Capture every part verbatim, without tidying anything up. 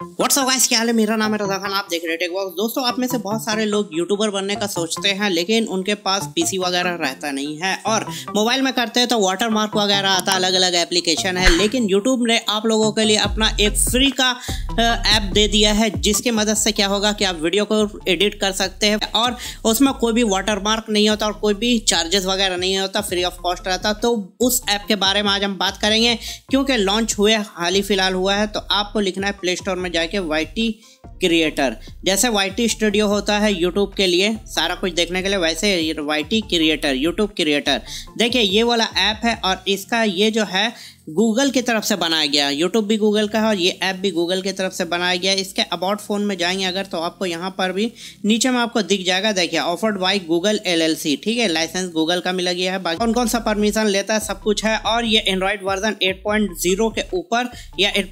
WhatsApp guys, क्या हाल है। मेरा नाम है रज़ा खान, आप देख रहे हैं टेक बॉक्स। दोस्तों, आप में से बहुत सारे लोग यूट्यूबर बनने का सोचते हैं, लेकिन उनके पास पीसी वगैरह रहता नहीं है और मोबाइल में करते हैं तो वाटर मार्क वगैरह आता, अलग अलग एप्लीकेशन है। लेकिन यूट्यूब ने आप लोगों के लिए अपना एक फ्री का ऐप दे दिया है, जिसकी मदद से क्या होगा कि आप वीडियो को एडिट कर सकते हैं और उसमें कोई भी वाटर मार्क नहीं होता और कोई भी चार्जेस वगैरह नहीं होता, फ्री ऑफ कॉस्ट रहता। तो उस ऐप के बारे में आज हम बात करेंगे, क्योंकि लॉन्च हुए हाल ही फिलहाल हुआ है। तो आपको लिखना है प्ले स्टोर में जाके वाईटी क्रिएटर। जैसे वाईटी स्टूडियो होता है यूट्यूब के लिए सारा कुछ देखने के लिए, वैसे वाईटी क्रिएटर, यूट्यूब क्रिएटर। देखिए, ये वाला ऐप है और इसका ये जो है गूगल की तरफ से बनाया गया। यूट्यूब भी गूगल का है और ये ऐप भी गूगल की तरफ से बनाया गया है। इसके अबाउट फ़ोन में जाएंगे अगर, तो आपको यहाँ पर भी नीचे में आपको दिख जाएगा। देखिए, ऑफर्ड बाय गूगल एलएलसी, ठीक है, लाइसेंस गूगल का मिला गया है। बाकी कौन कौन सा परमिशन लेता है सब कुछ है। और ये Android version eight point zero के ऊपर या एट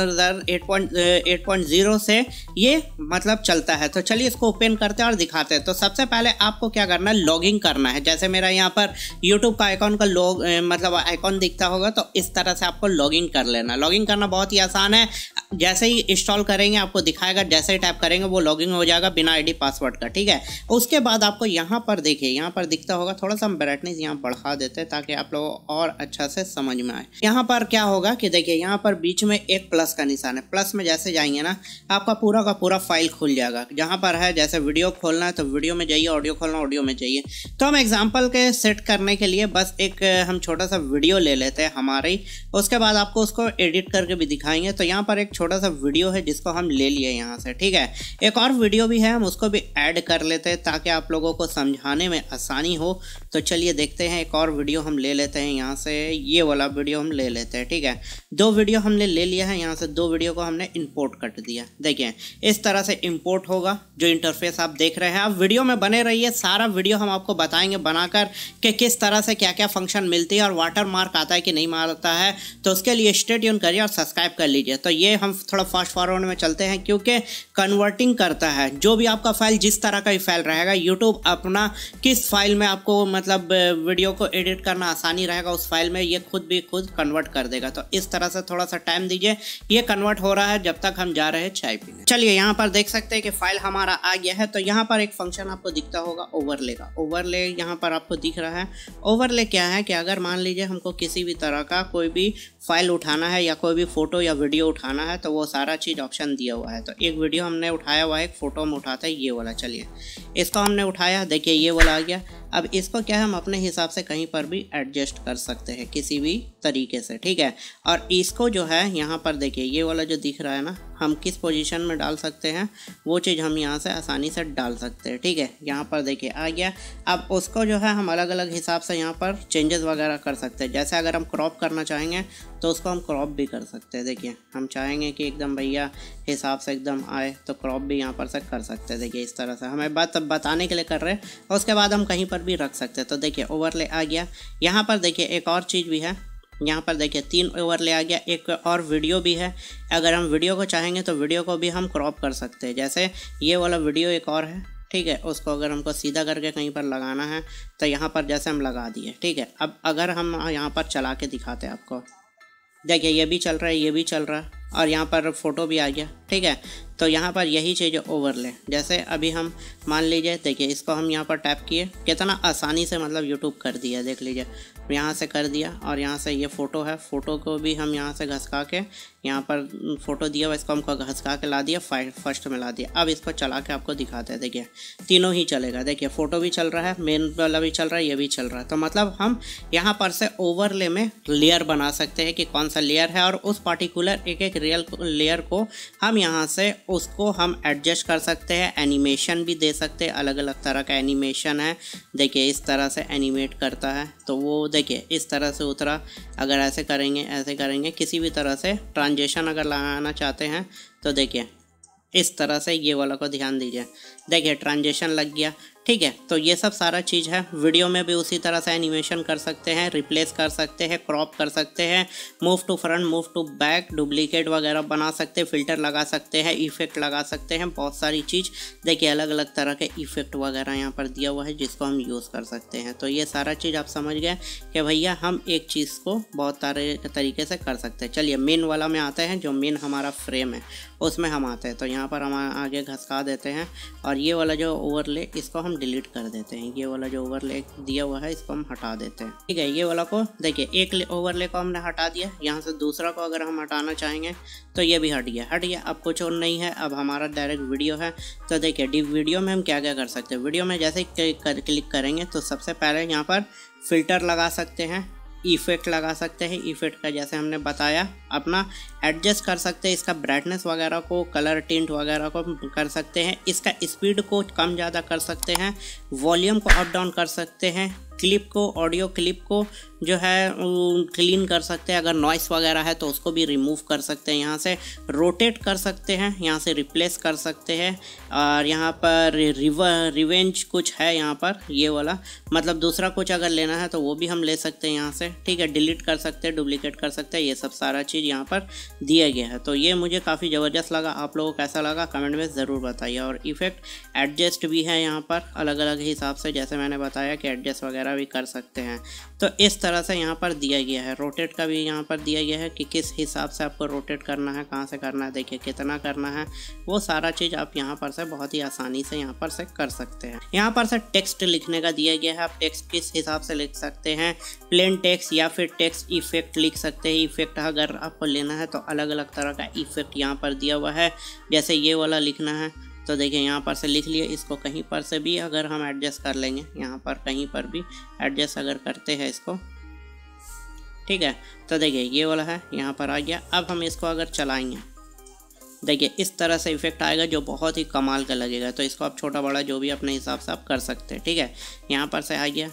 पॉइंट ज़ीरो से ये मतलब चलता है। तो चलिए इसको ओपन करते हैं और दिखाते हैं। तो सबसे पहले आपको क्या करना है, लॉगिन करना है। जैसे मेरा यहाँ पर यूट्यूब का आइकॉन का लॉग मतलब आइकॉन दिखता होगा, तो इस तरह से आपको लॉगिन कर लेना। लॉगिन करना बहुत ही आसान है। जैसे ही इंस्टॉल करेंगे आपको दिखाएगा, जैसे ही टाइप करेंगे वो लॉगिन हो जाएगा बिना आईडी पासवर्ड का, ठीक है। उसके बाद आपको यहाँ पर देखिए, यहाँ पर दिखता होगा, थोड़ा सा हम ब्राइटनेस यहाँ बढ़ा देते हैं ताकि आप लोगों को और अच्छा से समझ में आए। यहाँ पर क्या होगा कि देखिए, यहाँ पर बीच में एक प्लस का निशान है। प्लस में जैसे जाएंगे ना, आपका पूरा का पूरा फाइल खुल जाएगा। जहाँ पर है जैसे वीडियो खोलना है तो वीडियो में जाइए, ऑडियो खोलना ऑडियो में जाइए। तो हम एग्जाम्पल के सेट करने के लिए बस एक हम छोटा सा वीडियो ले लेते हैं हमारी, उसके बाद आपको उसको एडिट करके भी दिखाएंगे। तो यहाँ पर एक छोटा सा वीडियो है जिसको हम ले लिए यहाँ से, ठीक है। एक और वीडियो भी है, हम उसको भी ऐड कर लेते हैं ताकि आप लोगों को समझाने में आसानी हो। तो चलिए देखते हैं, एक और वीडियो हम ले लेते हैं यहाँ से। ये वाला वीडियो हम ले लेते हैं, ठीक है। दो वीडियो हमने ले लिया है यहाँ से, दो वीडियो को हमने इंपोर्ट कर दिया। देखिए, इस तरह से इंपोर्ट होगा जो इंटरफेस आप देख रहे हैं। आप वीडियो में बने रहिए, सारा वीडियो हम आपको बताएंगे बनाकर कि किस तरह से क्या क्या फंक्शन मिलती है और वाटर मार्क आता है कि नहीं मारता है। तो उसके लिए स्टे ट्यून करिए और सब्सक्राइब कर लीजिए। तो ये हम थोड़ा फास्ट फॉरवर्ड में चलते हैं, क्योंकि कन्वर्टिंग करता है जो भी आपका फाइल, जिस तरह का भी फाइल रहेगा, यूट्यूब अपना किस फाइल में आपको मतलब वीडियो को एडिट करना आसानी रहेगा, उस फाइल में ये खुद भी खुद कन्वर्ट कर देगा। तो इस तरह से थोड़ा सा टाइम दीजिए, ये कन्वर्ट हो रहा है जब तक हम जा रहे हैं चाय पीने। चलिए, यहाँ पर देख सकते हैं कि फाइल हमारा आ गया है। तो यहाँ पर एक फंक्शन आपको दिखता होगा ओवरले का। ओवरले यहाँ पर आपको दिख रहा है। ओवरले क्या है कि अगर मान लीजिए हमको किसी भी तरह का कोई भी फाइल उठाना है या कोई भी फोटो या वीडियो उठाना है, तो वो सारा चीज़ ऑप्शन दिया हुआ है। तो एक वीडियो हमने उठाया हुआ है, एक फ़ोटो हम उठाते हैं ये वाला। चलिए, इसको हमने उठाया, देखिए ये वाला आ गया। अब इसको क्या है, हम अपने हिसाब से कहीं पर भी एडजस्ट कर सकते हैं किसी भी तरीके से, ठीक है। और इसको जो है यहाँ पर देखिए, ये वाला जो दिख रहा है ना, हम किस पोजीशन में डाल सकते हैं वो चीज़ हम यहाँ से आसानी से डाल सकते हैं, ठीक है। यहाँ पर देखिए आ गया। अब उसको जो है हम अलग अलग हिसाब से यहाँ पर चेंजेस वगैरह कर सकते हैं। जैसे अगर हम क्रॉप करना चाहेंगे तो उसको हम क्रॉप भी कर सकते हैं। देखिए, हम चाहेंगे कि एकदम भैया हिसाब से एकदम आए तो क्रॉप भी यहाँ पर से कर सकते हैं। देखिए, इस तरह से हमें बात बताने के लिए कर रहे हैं, और उसके बाद हम कहीं पर भी रख सकते हैं। तो देखिए, ओवरले आ गया। यहाँ पर देखिए एक और चीज़ भी है, यहाँ पर देखिए तीन ओवरले आ गया। एक और वीडियो भी है, अगर हम वीडियो को चाहेंगे तो वीडियो को भी हम क्रॉप कर सकते हैं। जैसे ये वाला वीडियो एक और है, ठीक है। उसको अगर हमको सीधा करके कहीं पर लगाना है तो यहाँ पर जैसे हम लगा दिए, ठीक है। अब अगर हम यहाँ पर चला के दिखाते हैं आपको, देखिए ये भी चल रहा है, ये भी चल रहा है और यहाँ पर फोटो भी आ गया, ठीक है। तो यहाँ पर यही चीज़ ओवरले, जैसे अभी हम मान लीजिए, देखिए इसको हम यहाँ पर टैप किए, कितना आसानी से मतलब यूट्यूब कर दिया। देख लीजिए, यहाँ से कर दिया और यहाँ से ये फ़ोटो है, फ़ोटो को भी हम यहाँ से घसका के, यहाँ पर फ़ोटो दिया हुआ, इसको हमको घसका के ला दिया, फाइल फर्स्ट में ला दिया। अब इसको चला के आपको दिखाते हैं। देखिए, तीनों ही चलेगा। देखिए, फ़ोटो भी चल रहा है, मेन वाला भी चल रहा है, ये भी चल रहा है। तो मतलब हम यहाँ पर से ओवरले में लेयर बना सकते हैं कि कौन सा लेयर है, और उस पार्टिकुलर एक एक रियल लेयर को हम यहाँ से उसको हम एडजस्ट कर सकते हैं। एनिमेशन भी दे सकते हैं, अलग अलग तरह का एनिमेशन है। देखिए, इस तरह से एनिमेट करता है, तो वो देखिए इस तरह से उतरा। अगर ऐसे करेंगे, ऐसे करेंगे, किसी भी तरह से ट्रांजिशन अगर लगाना चाहते हैं तो देखिए इस तरह से ये वाला को ध्यान दीजिए। देखिए, ट्रांजिशन लग गया, ठीक है। तो ये सब सारा चीज़ है। वीडियो में भी उसी तरह से एनिमेशन कर सकते हैं, रिप्लेस कर सकते हैं, क्रॉप कर सकते हैं, move to front, move to back, duplicate वगैरह बना सकते हैं, फिल्टर लगा सकते हैं, इफेक्ट लगा सकते हैं, बहुत सारी चीज़। देखिए अलग अलग तरह के इफेक्ट वगैरह यहाँ पर दिया हुआ है जिसको हम यूज़ कर सकते हैं। तो ये सारा चीज़ आप समझ गए कि भैया हम एक चीज़ को बहुत सारे तरीके से कर सकते हैं। चलिए मेन वाला में आते हैं, जो मेन हमारा फ्रेम है उसमें हम आते हैं। तो यहाँ पर हम आगे घसका देते हैं और ये वाला जो ओवरले इसको हम डिलीट कर देते हैं। ये वाला जो ओवरले दिया हुआ है इसको हम हटा देते हैं। ठीक है, ये वाला को देखिए एक ओवरले को हमने हटा दिया। यहाँ से दूसरा को अगर हम हटाना चाहेंगे तो ये भी हट गया हट गया अब कुछ और नहीं है। अब हमारा डायरेक्ट वीडियो है। तो देखिए वीडियो में हम क्या क्या कर सकते हैं। वीडियो में जैसे क्लिक करेंगे तो सबसे पहले यहाँ पर फिल्टर लगा सकते हैं, इफेक्ट लगा सकते हैं। इफेक्ट का जैसे हमने बताया अपना एडजस्ट कर सकते हैं, इसका ब्राइटनेस वगैरह को, कलर टिंट वगैरह को कर सकते हैं, इसका स्पीड को कम ज़्यादा कर सकते हैं, वॉल्यूम को अप डाउन कर सकते हैं, क्लिप को, ऑडियो क्लिप को जो है क्लीन कर सकते हैं। अगर नॉइस वगैरह है तो उसको भी रिमूव कर सकते हैं। यहाँ से रोटेट कर सकते हैं, यहाँ से रिप्लेस कर सकते हैं। और यहाँ पर रिवर रिवेंज कुछ है यहाँ पर, ये वाला मतलब दूसरा कुछ अगर लेना है तो वो भी हम ले सकते हैं यहाँ से। ठीक है, डिलीट कर सकते हैं, डुप्लीकेट कर सकते हैं, ये सब सारा चीज़ यहाँ पर दिया गया है। तो ये मुझे काफ़ी ज़बरदस्त लगा। आप लोगों को कैसा लगा कमेंट में ज़रूर बताइए। और इफेक्ट एडजस्ट भी है यहाँ पर अलग अलग हिसाब से, जैसे मैंने बताया कि एडजस्ट वगैरह भी कर सकते हैं। तो इस तरह से यहाँ पर दिया गया है। रोटेट का भी यहाँ पर दिया गया है कि किस हिसाब से आपको रोटेट करना है, कहाँ से करना है, देखिए कितना करना है, वो सारा चीज़ आप यहाँ पर से बहुत ही आसानी से यहाँ पर से कर सकते हैं। यहाँ पर से टेक्स्ट लिखने का दिया गया है, आप टेक्स्ट किस हिसाब से लिख सकते हैं, प्लेन टेक्स्ट या फिर टेक्स्ट इफेक्ट लिख सकते हैं। इफेक्ट अगर आपको लेना है तो अलग अलग तरह का इफेक्ट यहाँ पर दिया हुआ है। जैसे ये वाला लिखना है तो देखिए यहाँ पर से लिख लिए, इसको कहीं पर से भी अगर हम एडजस्ट कर लेंगे, यहाँ पर कहीं पर भी एडजस्ट अगर करते हैं इसको, ठीक है। तो देखिए ये वाला है यहाँ पर आ गया। अब हम इसको अगर चलाएंगे देखिए इस तरह से इफेक्ट आएगा जो बहुत ही कमाल का लगेगा। तो इसको आप छोटा बड़ा जो भी अपने हिसाब से आप कर सकते हैं। ठीक है, यहाँ पर से आ गया,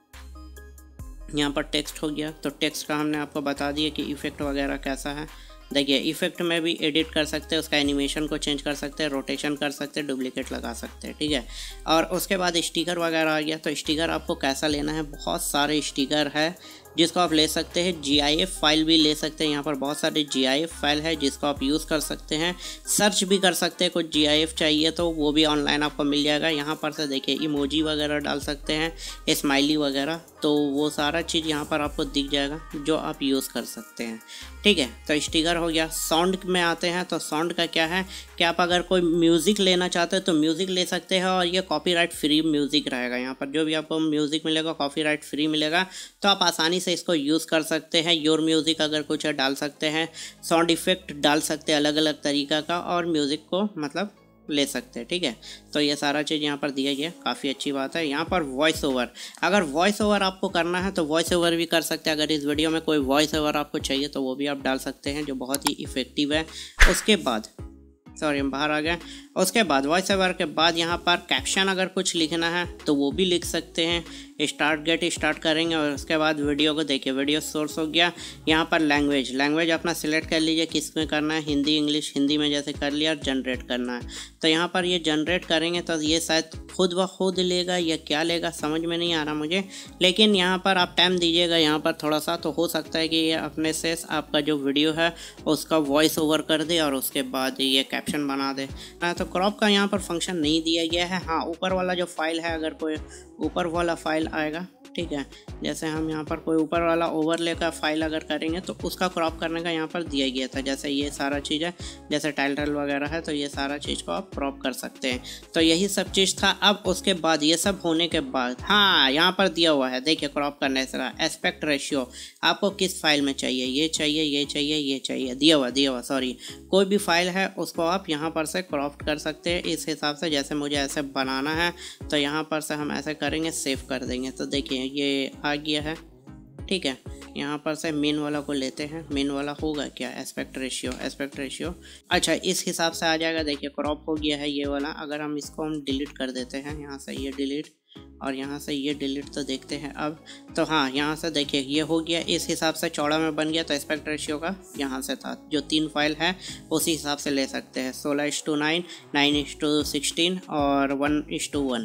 यहाँ पर टेक्स्ट हो गया। तो टेक्स्ट का हमने आपको बता दिया कि इफेक्ट वगैरह कैसा है। देखिए इफेक्ट में भी एडिट कर सकते हैं, उसका एनिमेशन को चेंज कर सकते हैं, रोटेशन कर सकते हैं, डुप्लीकेट लगा सकते हैं। ठीक है, और उसके बाद स्टिकर वगैरह आ गया। तो स्टिकर आपको कैसा लेना है, बहुत सारे स्टिकर है जिसको आप ले सकते हैं। जी आई एफ फाइल भी ले सकते हैं, यहाँ पर बहुत सारे जी आई एफ फाइल है जिसको आप यूज़ कर सकते हैं। सर्च भी कर सकते हैं, कुछ जी आई एफ चाहिए तो वो भी ऑनलाइन आपको मिल जाएगा। यहाँ पर से देखिए इमोजी वगैरह डाल सकते हैं, स्माइली वगैरह, तो वो सारा चीज़ यहाँ पर आपको दिख जाएगा जो आप यूज़ कर सकते हैं। ठीक है, तो स्टिकर हो गया। साउंड में आते हैं तो साउंड का क्या है कि आप अगर कोई म्यूज़िक लेना चाहते हो तो म्यूज़िक ले सकते हैं और ये कॉपीराइट फ्री म्यूज़िक रहेगा। यहाँ पर जो भी आपको म्यूज़िक मिलेगा कॉपीराइट फ्री मिलेगा, तो आप आसानी से इसको यूज़ कर सकते हैं। योर म्यूज़िक अगर कुछ है डाल सकते हैं, साउंड इफेक्ट डाल सकते हैं अलग अलग तरीक़ा का, और म्यूज़िक को मतलब ले सकते हैं। ठीक है, तो ये सारा चीज़ यहाँ पर दिया गया, काफ़ी अच्छी बात है। यहाँ पर वॉइस ओवर, अगर वॉइस ओवर आपको करना है तो वॉइस ओवर भी कर सकते हैं। अगर इस वीडियो में कोई वॉइस ओवर आपको चाहिए तो वो भी आप डाल सकते हैं, जो बहुत ही इफ़ेक्टिव है। उसके बाद सॉरी हम बाहर आ गए। उसके बाद वॉइस ओवर के बाद यहाँ पर कैप्शन अगर कुछ लिखना है तो वो भी लिख सकते हैं। स्टार्ट गेट स्टार्ट करेंगे और उसके बाद वीडियो को देखिए, वीडियो सोर्स हो गया। यहाँ पर लैंग्वेज लैंग्वेज अपना सिलेक्ट कर लीजिए किस में करना है, हिंदी इंग्लिश, हिंदी में जैसे कर लिया, और जनरेट करना है। तो यहाँ पर ये जनरेट करेंगे तो ये शायद खुद ब खुद लेगा या क्या लेगा समझ में नहीं आ रहा मुझे, लेकिन यहाँ पर आप टाइम दीजिएगा यहाँ पर थोड़ा सा, तो हो सकता है कि ये अपने से आपका जो वीडियो है उसका वॉइस ओवर कर दे और उसके बाद ये कैप्शन बना दे। तो क्रॉप का यहाँ पर फंक्शन नहीं दिया गया है। हाँ, ऊपर वाला जो फाइल है, अगर कोई ऊपर वाला फाइल आएगा, ठीक है, जैसे हम यहाँ पर कोई ऊपर वाला ओवरले का फाइल अगर करेंगे तो उसका क्रॉप करने का यहाँ पर दिया गया था। जैसे ये सारा चीज़ है, जैसे टाइटल वगैरह है, तो ये सारा चीज़ को आप क्रॉप कर सकते हैं। तो यही सब चीज़ था। अब उसके बाद ये सब होने के बाद हाँ यहाँ पर दिया हुआ है, देखिए क्रॉप करने से एस्पेक्ट रेशियो आपको किस फाइल में चाहिए, ये चाहिए, ये चाहिए, ये चाहिए, दिया हुआ दिया हुआ सॉरी कोई भी फाइल है उसको आप यहाँ पर से क्रॉप कर सकते हैं इस हिसाब से। जैसे मुझे ऐसे बनाना है तो यहाँ पर से हम ऐसे करेंगे, सेव कर देंगे। तो देखिए ये आ गया है। ठीक है, यहाँ पर से मेन वाला को लेते हैं। मेन वाला होगा क्या, एस्पेक्ट रेशियो, एस्पेक्ट रेशियो अच्छा इस हिसाब से आ जाएगा। देखिए क्रॉप हो गया है ये वाला। अगर हम इसको हम डिलीट कर देते हैं, यहाँ से ये डिलीट और यहाँ से ये डिलीट, तो देखते हैं अब। तो हाँ यहाँ से देखिए ये हो गया, इस हिसाब से चौड़ा में बन गया। तो एस्पेक्ट रेशियो का यहाँ से था, जो तीन फाइल है उसी हिसाब से ले सकते हैं। सोलह is to nine, nine is to sixteen और वन इस टू वन,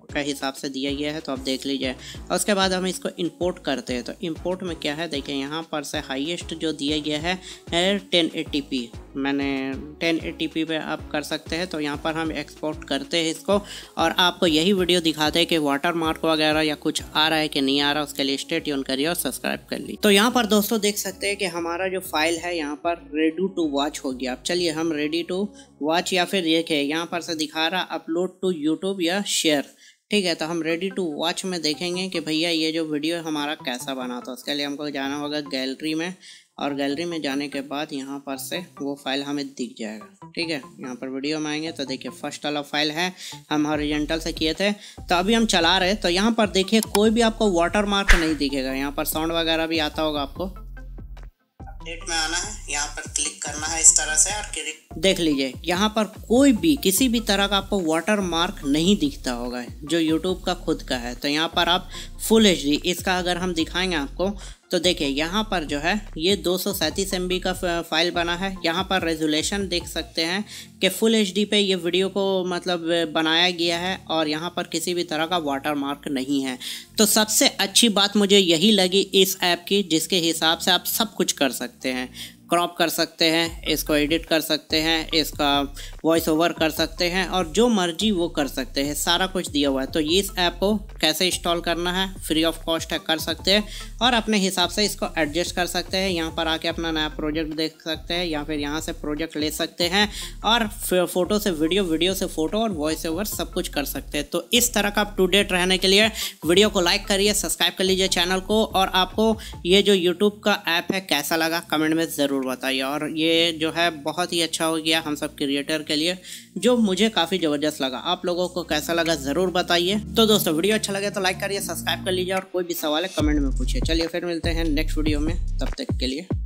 का हिसाब से दिया गया है, तो आप देख लीजिए। और उसके बाद हम इसको इंपोर्ट करते हैं। तो इंपोर्ट में क्या है देखिए, यहाँ पर से हाईएस्ट जो दिया गया है टेन एटी पी, मैंने टेन एटी पी पे आप कर सकते हैं। तो यहाँ पर हम एक्सपोर्ट करते हैं इसको, और आपको यही वीडियो दिखाते हैं कि वाटर मार्क वगैरह या कुछ आ रहा है कि नहीं आ रहा। उसके लिए स्टे ट्यून करिए और सब्सक्राइब कर लीजिए। तो यहाँ पर दोस्तों देख सकते हैं कि हमारा जो फाइल है यहाँ पर रेडी टू वॉच हो गया। अब चलिए हम रेडी टू वॉच या फिर ये है यहाँ पर से दिखा रहा अपलोड टू यूट्यूब या शेयर, ठीक है। तो हम रेडी टू वॉच में देखेंगे कि भैया ये जो वीडियो हमारा कैसा बना। तो उसके लिए हमको जाना होगा गैलरी में, और गैलरी में जाने के बाद यहाँ पर से वो फाइल हमें दिख जाएगा, ठीक है। यहाँ पर वीडियो में आएंगे तो देखिए फर्स्ट वाला फाइल है, हम हॉरिजॉन्टल से किए थे। तो अभी हम चला रहे, तो यहाँ पर देखिए कोई भी आपको वाटर मार्क नहीं दिखेगा। यहाँ पर साउंड वगैरह भी आता होगा आपको। अपडेट में आना है, यहाँ पर क्लिक करना है इस तरह से, और क्लिक देख लीजिए यहाँ पर कोई भी किसी भी तरह का आपको वाटर मार्क नहीं दिखता होगा जो यूट्यूब का खुद का है। तो यहाँ पर आप फुल एच डी इसका अगर हम दिखाएंगे आपको, तो देखिए यहाँ पर जो है ये दो सौ सैंतीस एम बी का फाइल बना है। यहाँ पर रेजोल्यूशन देख सकते हैं कि फुल एच डी पे ये वीडियो को मतलब बनाया गया है, और यहाँ पर किसी भी तरह का वाटर मार्क नहीं है। तो सबसे अच्छी बात मुझे यही लगी इस ऐप की, जिसके हिसाब से आप सब कुछ कर सकते हैं। क्रॉप कर सकते हैं, इसको एडिट कर सकते हैं, इसका वॉइस ओवर कर सकते हैं, और जो मर्जी वो कर सकते हैं, सारा कुछ दिया हुआ है। तो ये इस ऐप को कैसे इंस्टॉल करना है, फ्री ऑफ कॉस्ट है, कर सकते हैं, और अपने हिसाब से इसको एडजस्ट कर सकते हैं। यहाँ पर आके अपना नया प्रोजेक्ट देख सकते हैं, या फिर यहाँ से प्रोजेक्ट ले सकते हैं, और फोटो से वीडियो, वीडियो से फोटो, और वॉइस ओवर सब कुछ कर सकते हैं। तो इस तरह का अप टू डेट रहने के लिए वीडियो को लाइक करिए, सब्सक्राइब कर लीजिए चैनल को, और आपको ये जो यूट्यूब का ऐप है कैसा लगा कमेंट में ज़रूर बताइए। और ये जो है बहुत ही अच्छा हो गया हम सब क्रिएटर के लिए, जो मुझे काफ़ी ज़बरदस्त लगा। आप लोगों को कैसा लगा ज़रूर बताइए। तो दोस्तों वीडियो अच्छा लगे तो लाइक करिए, सब्सक्राइब कर लीजिए, और कोई भी सवाल है कमेंट में पूछिए। चलिए फिर मिलते हैं नेक्स्ट वीडियो में, तब तक के लिए